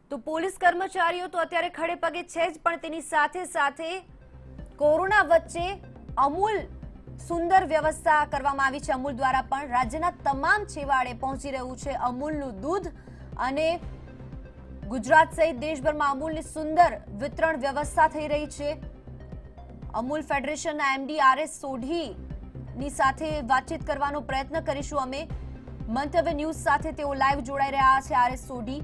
તો પોલીસ કર્મચારીઓ તો અત્યારે ખડે પગે છે જ, પણ તેની સાથે સાથે કોરોના વચ્ચે અમૂલ સુંદર વ્યવસ્થા કરવામાં આવી છે। અમૂલ દ્વારા પણ રાજ્યના તમામ છેવાડે પહોંચી રહ્યું છે અમૂલનું દૂધ, અને ગુજરાત સહિત દેશભરમાં અમૂલની સુંદર વિતરણ વ્યવસ્થા થઈ રહી છે। અમૂલ ફેડરેશનના એમડી આરએસ સોઢીની સાથે વાતચીત કરવાનો પ્રયત્ન કરીશું અમે। મંતવ્ય ન્યૂઝ સાથે તેઓ લાઈવ જોડાઈ રહ્યા છે। આરએસ સોઢી,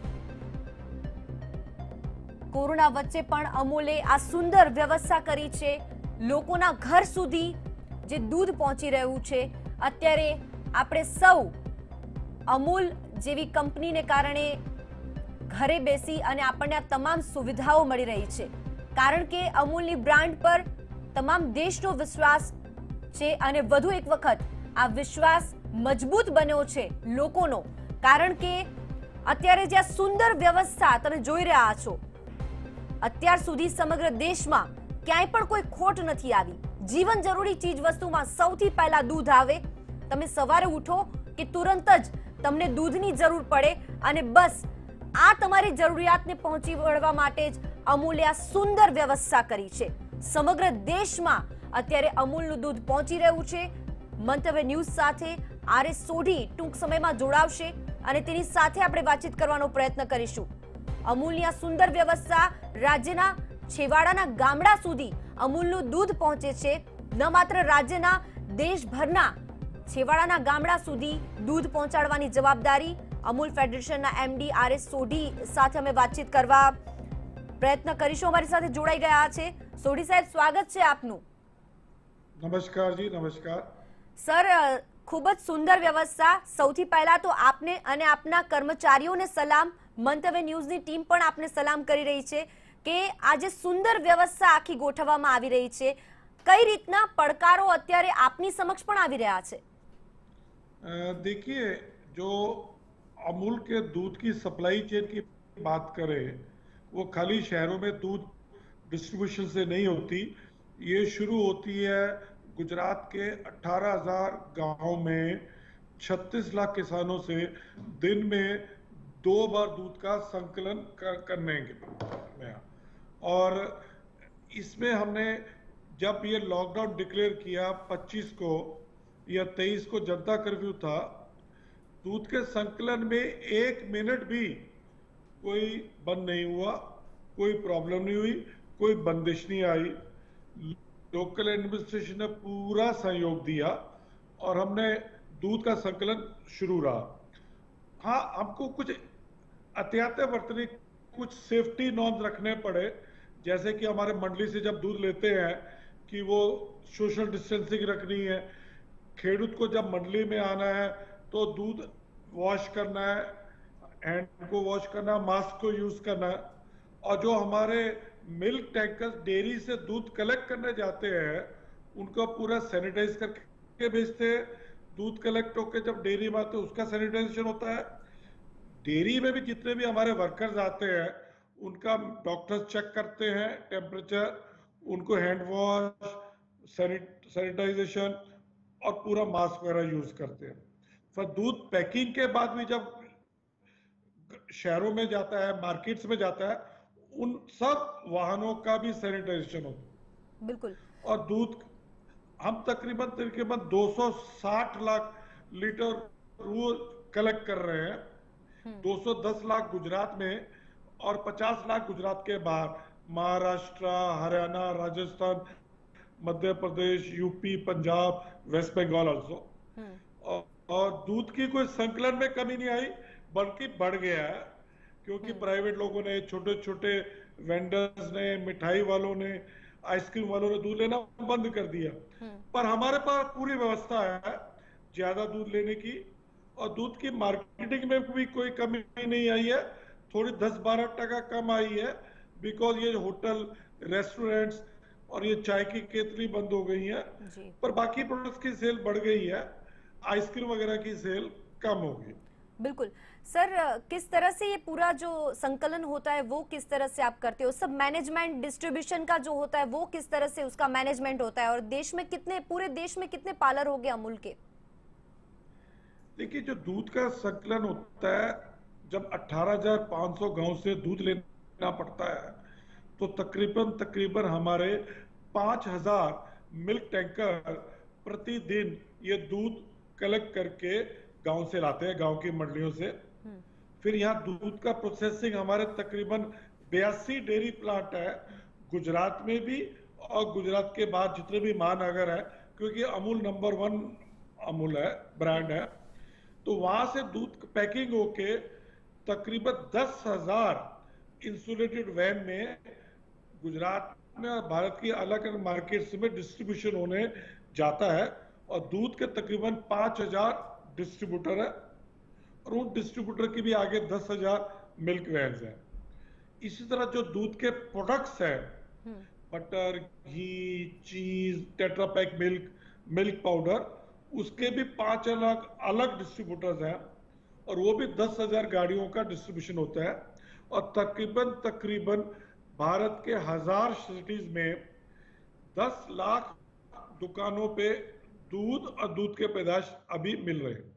કોરોના વચ્ચે પણ અમૂલે આ સુંદર વ્યવસ્થા કરી છે, લોકોના ઘર સુધી જે દૂધ પહોંચી રહ્યું છે। અત્યારે આપણે સૌ અમૂલ જેવી કંપનીને કારણે ઘરે બેસી અને આપણને આ તમામ સુવિધાઓ મળી રહી છે, કારણ કે અમૂલની બ્રાન્ડ પર તમામ દેશનો વિશ્વાસ છે, અને વધુ એક વખત આ વિશ્વાસ મજબૂત બન્યો છે લોકોનો, કારણ કે અત્યારે જે આ સુંદર વ્યવસ્થા તમે જોઈ રહ્યા છો, અત્યાર સુધી સમગ્ર દેશમાં ક્યાંય પણ કોઈ ખોટ નથી આવી। જીવન જરૂરી ચીજ વસ્તુમાં સૌથી પહેલા દૂધ આવે। તમે સવારે ઉઠો કે તુરંત જ તમને દૂધની જરૂર પડે, અને બસ આ તમારી જરૂરિયાતને પહોંચી વળવા માટે જ અમૂલે આ સુંદર વ્યવસ્થા કરી છે। સમગ્ર દેશમાં અત્યારે અમૂલનું દૂધ પહોંચી રહ્યું છે। મંતવ્ય ન્યૂઝ સાથે આરએસ સોઢી ટૂંક સમયમાં જોડાવશે, અને તેની સાથે આપણે વાતચીત કરવાનો પ્રયત્ન કરીશું। અમૂલની આ સુંદર વ્યવસ્થા રાજ્યના છેવાડાના ગામડા સુધી અમૂલનું દૂધ પહોંચે છે। ન માત્ર રાજ્યના, દેશભરના છેવાડાના ગામડા સુધી દૂધ પહોંચાડવાની જવાબદારી અમૂલ ફેડરેશનના એમડી આરએસ સોઢી સાથે અમે વાતચીત કરવા પ્રયત્ન કરીશું। અમારી સાથે જોડાઈ ગયા છે સોઢી સાહેબ, સ્વાગત છે આપનું। નમસ્કાર જી, નમસ્કાર સર, ખૂબ જ સુંદર વ્યવસ્થા। સૌથી પહેલા તો આપને અને આપના કર્મચારીઓને સલામ। મંતવ્ય ન્યૂઝની ટીમ પણ આપને સલામ કરી રહી છે કે આજે સુંદર વ્યવસ્થા આખી ગોઠવવામાં આવી રહી છે। કઈ રીતના પડકારો અત્યારે આપની સમક્ષ પણ આવી રહ્યા છે? देखिए, जो अमूल के दूध की सप्लाई चेन की बात करें, वो खाली शहरों में दूध डिस्ट्रीब्यूशन से नहीं होती। ये शुरू होती है गुजरात के 18,000 गांव में 36 लाख किसानों से दिन में 2 बार दूध का संकलन करने में। और इसमें हमने जब ये लॉकडाउन डिक्लेयर किया 25 को या 23 को जनता कर्फ्यू था, दूध के संकलन में 1 मिनट भी कोई बंद नहीं हुआ, कोई प्रॉब्लम नहीं हुई, कोई बंदिश नहीं आई। लोकल एडमिनिस्ट्रेशन ने पूरा सहयोग दिया और हमने दूध का संकलन शुरू रहा। हाँ, हमको कुछ एहतियातें बरतनी, कुछ सेफ्टी नॉर्म्स रखने पड़े, जैसे कि हमारे मंडली से जब दूध लेते हैं कि वो सोशल डिस्टेंसिंग रखनी है। खेडूत को जब मंडली में आना है तो दूध वॉश करना है, हैंड को वॉश करना है, मास्क को यूज करना है। और जो हमारे मिल्क टैंकर्स डेयरी से दूध कलेक्ट करने जाते हैं, उनको पूरा सैनिटाइज करके भेजते हैं। दूध कलेक्ट होकर जब डेयरी में आते हैं उसका सैनिटाइजेशन होता है। डेयरी में भी जितने भी हमारे वर्कर्स आते हैं उनका डॉक्टर्स चेक करते हैं टेम्परेचर, उनको हैंड वॉश, सैनिटाइजेशन और पूरा मास्क वगैरह यूज करते हैं। फिर दूध पैकिंग के बाद भी जब शहरों में जाता है, मार्केट्स में जाता है, उन सब वाहनों का भी सैनिटाइजेशन होता है। बिल्कुल। और दूध हम तकरीबन 260 लाख लीटर रोज कलेक्ट कर रहे हैं। 210 लाख गुजरात में और 50 लाख गुजरात के बाहर, महाराष्ट्र, हरियाणा, राजस्थान, मध्य प्रदेश, यूपी, पंजाब, वेस्ट बंगाल ऑल्सो। और दूध की कोई संकलन में कमी नहीं आई, बल्कि बढ़ गया है, क्योंकि प्राइवेट लोगों ने, छोटे छोटे वेंडर्स ने, मिठाई वालों ने, आइसक्रीम वालों ने दूध लेना बंद कर दिया। पर हमारे पास पूरी व्यवस्था है ज्यादा दूध लेने की, और दूध की मार्केटिंग में भी कोई कमी नहीं आई है। थोड़ी 10-12% कम आई है, बिकॉज ये होटल, रेस्टोरेंट्स और ये चाय की केतली बंद हो गई है, पर बाकी प्रोडक्ट्स की सेल बढ़ गई है। आइसक्रीम वगैरह की सेल कम हो गई। बिल्कुल सर, किस तरह से ये पूरा जो संकलन होता है वो किस तरह से आप करते हो? सब मैनेजमेंट, डिस्ट्रीब्यूशन का जो होता है वो किस तरह से उसका मैनेजमेंट होता है? और देश में कितने, पूरे देश में कितने पार्लर हो गए अमूल के? देखिए, जो दूध का संकलन होता है, जब 18,500 गांव से दूध लेना पड़ता है तो तकरीबन हमारे 5,000 मिल्क टैंकर प्रतिदिन ये दूध कलेक्ट करके गांव से लाते हैं, गांव की मंडियों से। फिर यहाँ दूध का प्रोसेसिंग हमारे तकरीबन 82 डेयरी प्लांट है गुजरात में भी, और गुजरात के बाद जितने भी महानगर है, क्योंकि अमूल नंबर 1 अमूल है, ब्रांड है, तो वहां से दूध पैकिंग होके तकरीबन 10,000 इंसुलेटेड वैन में गुजरात में और भारत की अलग अलग मार्केट्स में डिस्ट्रीब्यूशन होने जाता है। और दूध के तकरीबन 5,000 डिस्ट्रीब्यूटर है, और उन डिस्ट्रीब्यूटर की भी आगे 10,000 मिल्क वैन्स हैं। इसी तरह जो दूध के प्रोडक्ट्स हैं, बटर, घी, चीज, टेट्रापैक मिल्क, मिल्क पाउडर, उसके भी 5 अलग अलग डिस्ट्रीब्यूटर्स हैं, और वो भी 10,000 गाड़ियों का डिस्ट्रीब्यूशन होता है। और तकरीबन भारत के 1,000 सिटीज में 10 लाख दुकानों पे दूध और दूध के पैदाश अभी मिल रहे हैं।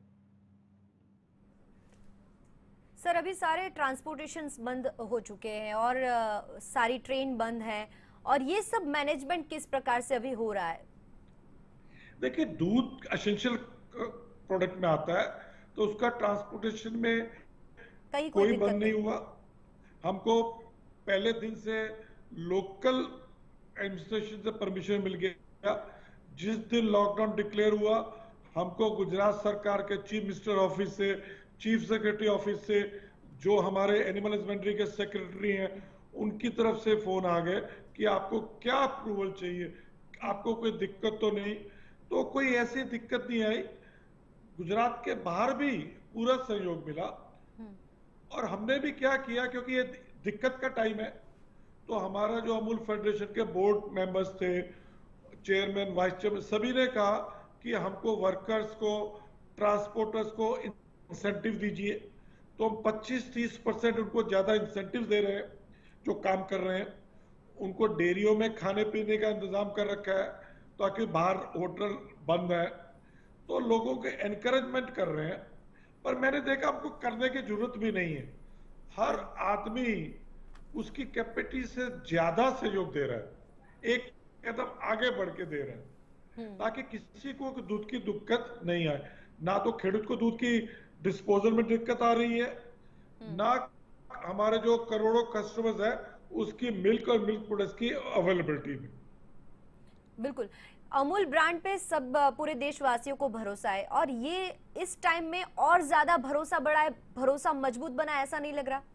सर, अभी सारे ट्रांसपोर्टेशन बंद हो चुके हैं और सारी ट्रेन बंद है, और ये सब मैनेजमेंट किस प्रकार से अभी हो रहा है? देखिए, दूध एसेंशियल प्रोडक्ट में आता है, तो उसका ट्रांसपोर्टेशन में कोई बंद नहीं हुआ। हमको पहले दिन से लोकल एडमिनिस्ट्रेशन से परमिशन मिल गया। जिस दिन लॉकडाउन डिक्लेयर हुआ, हमको गुजरात सरकार के चीफ मिनिस्टर ऑफिस से, चीफ सेक्रेटरी ऑफिस से, जो हमारे एनिमल हस्बेंड्री के सेक्रेटरी हैं, उनकी तरफ से फोन आ गए कि आपको क्या अप्रूवल चाहिए, आपको कोई दिक्कत तो नहीं। तो कोई ऐसी दिक्कत नहीं आई। गुजरात के बाहर भी पूरा सहयोग मिला। और हमने भी क्या किया, क्योंकि ये दिक्कत का टाइम है, तो हमारा जो अमूल फेडरेशन के बोर्ड मेंबर्स थे, चेयरमैन, वाइस चेयरमैन, सभी ने कहा कि हमको वर्कर्स को, ट्रांसपोर्टर्स को इंसेंटिव दीजिए। तो हम 25-30% उनको ज्यादा इंसेंटिव दे रहे हैं जो काम कर रहे हैं। उनको डेयरियों में खाने पीने का इंतजाम कर रखा है, ताकि बाहर होटल बंद है, तो लोगों के एनकरेजमेंट कर रहे हैं। पर मैंने देखा हमको करने की जरूरत भी नहीं है। हर आदमी उसकी कैपेसिटी से ज्यादा सहयोग दे रहा है, एक कदम आगे बढ़ के दे रहा है, ताकि किसी को दूध की दिक्कत नहीं आए। ना तो खेडूत को दूध की डिस्पोजल में दिक्कत आ रही है, ना हमारे जो करोड़ों कस्टमर्स है उसकी मिल्क और मिल्क प्रोडक्ट्स की अवेलेबिलिटी में। बिल्कुल, अमूल ब्रांड पे सब पूरे देशवासियों को भरोसा है, और ये इस टाइम में और ज्यादा भरोसा बढ़ा है, भरोसा मजबूत बना है, ऐसा नहीं लग रहा?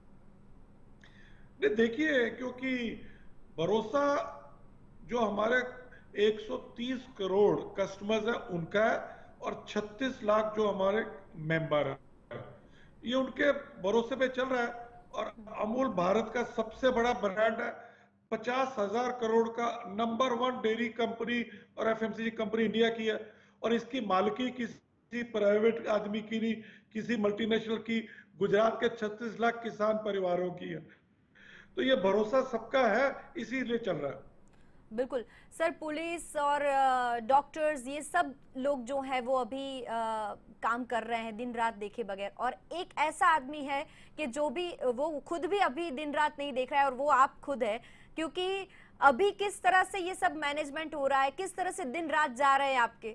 नहीं, देखिए, क्योंकि भरोसा जो हमारे 130 करोड़ कस्टमर्स है उनका है, और 36 लाख जो हमारे मेंबर है, ये उनके भरोसे पे चल रहा है। और अमूल भारत का सबसे बड़ा ब्रांड है, 50,000 करोड़ का नंबर 1 डेयरी कंपनी और एफएमसीजी कंपनी इंडिया की है, और इसकी मालिकी किसी प्राइवेट आदमी की नहीं, किसी मल्टीनेशनल की, गुजरात के 36 लाख किसान परिवारों की है। तो ये भरोसा सबका है, इसीलिए चल रहा है। बिल्कुल सर, पुलिस और डॉक्टर्स, ये सब लोग जो है वो अभी काम कर रहे हैं दिन रात देखे बगैर, और एक ऐसा आदमी है कि जो भी वो खुद भी अभी दिन रात नहीं देख रहा है, और वो आप खुद है। क्योंकि अभी किस तरह से ये सब मैनेजमेंट हो रहा है, किस तरह से दिन रात जा रहे हैं आपके?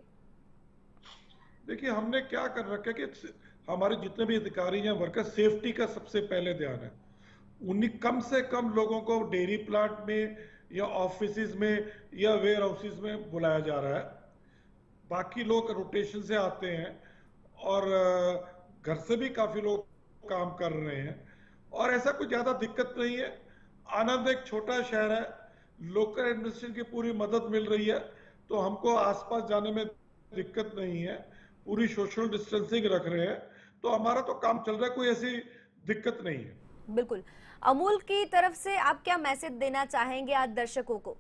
देखिए, हमने क्या कर रखा है कि हमारे जितने भी अधिकारी हैं, वर्कर, सेफ्टी का सबसे पहले ध्यान है। उन्हीं कम से कम लोगों को डेयरी प्लांट में या ऑफिस में या वेयर हाउसेज में बुलाया जा रहा है। बाकी लोग रोटेशन से आते हैं, और घर से भी काफी लोग काम कर रहे हैं, और ऐसा कोई ज्यादा दिक्कत नहीं है। आनंद एक छोटा शहर है, लोकल एडमिनिस्ट्रेशन की पूरी मदद मिल रही है, तो हमको आसपास जाने में दिक्कत नहीं है। पूरी सोशल डिस्टेंसिंग रख रहे हैं, तो हमारा तो काम चल रहा है, कोई ऐसी दिक्कत नहीं है। बिल्कुल, अमूल की तरफ से आप क्या मैसेज देना चाहेंगे आज दर्शकों को?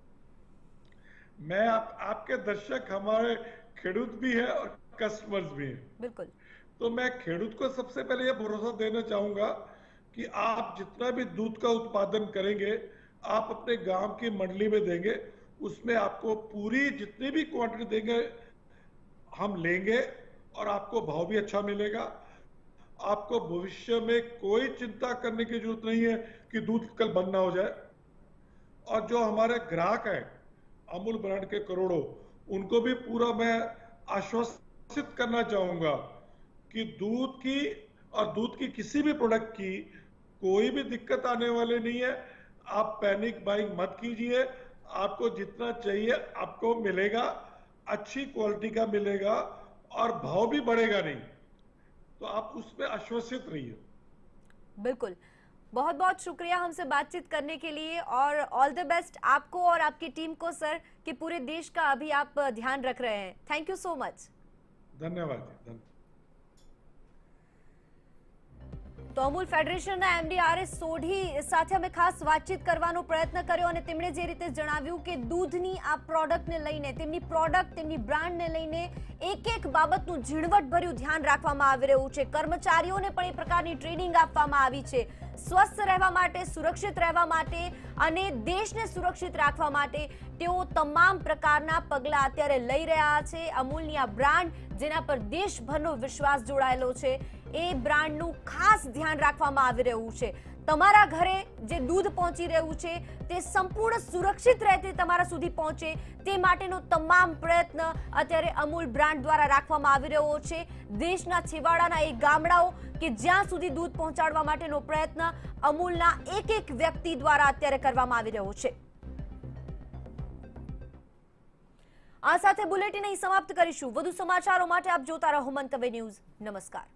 मैं आपके दर्शक हमारे खेडूत भी है और कस्टमर्स भी हैं। बिल्कुल। तो मैं खेडूत को सबसे पहले यह भरोसा देना चाहूंगा कि आप जितना भी दूध का उत्पादन करेंगे, आप अपने गांव की मंडली में देंगे, उसमें आपको पूरी जितनी भी क्वांटिटी देंगे हम लेंगे, और आपको भाव भी अच्छा मिलेगा। आपको भविष्य में कोई चिंता करने की जरूरत नहीं है कि दूध कल बंद ना हो जाए। और जो हमारे ग्राहक हैं अमूल ब्रांड के करोड़ों, उनको भी पूरा मैं आश्वसित करना चाहूंगा कि दूध की किसी भी प्रोडक्ट की कोई भी दिक्कत आने वाली नहीं है। आप पैनिक बाइंग मत कीजिए, आपको जितना चाहिए आपको मिलेगा, अच्छी क्वालिटी का मिलेगा और भाव भी बढ़ेगा नहीं, तो आप उस पर आश्वसित रहिए। बिल्कुल, बहुत बहुत शुक्रिया हमसे बातचीत करने के लिए और ऑल द बेस्ट आपको और आपकी टीम को सर, कि पूरे देश का अभी आप ध्यान रख रहे हैं। Thank you so much. धन्यवाद। તો અમૂલ ફેડરેશનના એમડી આરએસ સોઢી સાથે અમે ખાસ વાતચીત કરવાનો પ્રયત્ન કર્યો અને તેમણે જે રીતે જણાવ્યું કે દૂધની આ પ્રોડક્ટને લઈને, તેમની પ્રોડક્ટ, તેમની બ્રાન્ડને લઈને એક એક બાબતનું ઝીણવટભર્યું ध्यान રાખવામાં આવી રહ્યું છે। કર્મચારીઓને પણ એ પ્રકારની ટ્રેનિંગ આપવામાં આવી છે સ્વસ્થ રહેવા માટે, સુરક્ષિત રહેવા માટે અને દેશને સુરક્ષિત રાખવા માટે તેઓ તમામ પ્રકારના પગલાં અત્યારે લઈ રહ્યા છે। અમૂલની આ બ્રાન્ડ જેના પર દેશભરનો વિશ્વાસ જોડાયેલો છે, એ બ્રાન્ડનું ખાસ ધ્યાન રાખવામાં આવી રહ્યું છે। તમારા ઘરે જે દૂધ પહોંચી રહ્યું છે તે સંપૂર્ણ સુરક્ષિત રીતે તમારા સુધી પહોંચે તે માટેનો તમામ પ્રયત્ન અત્યારે અમૂલ બ્રાન્ડ દ્વારા રાખવામાં આવી રહ્યો છે। દેશના છેવાડાના એ ગામડાઓ કે જ્યાં સુધી દૂધ પહોંચાડવા માટેનો પ્રયત્ન અમૂલના એક એક વ્યક્તિ દ્વારા અત્યારે કરવામાં આવી રહ્યો છે। આ સાથે બુલેટિન અહીં સમાપ્ત કરીશું। વધુ સમાચારો માટે આપ જોતા રહો મંતવ્ય ન્યૂઝ। નમસ્કાર।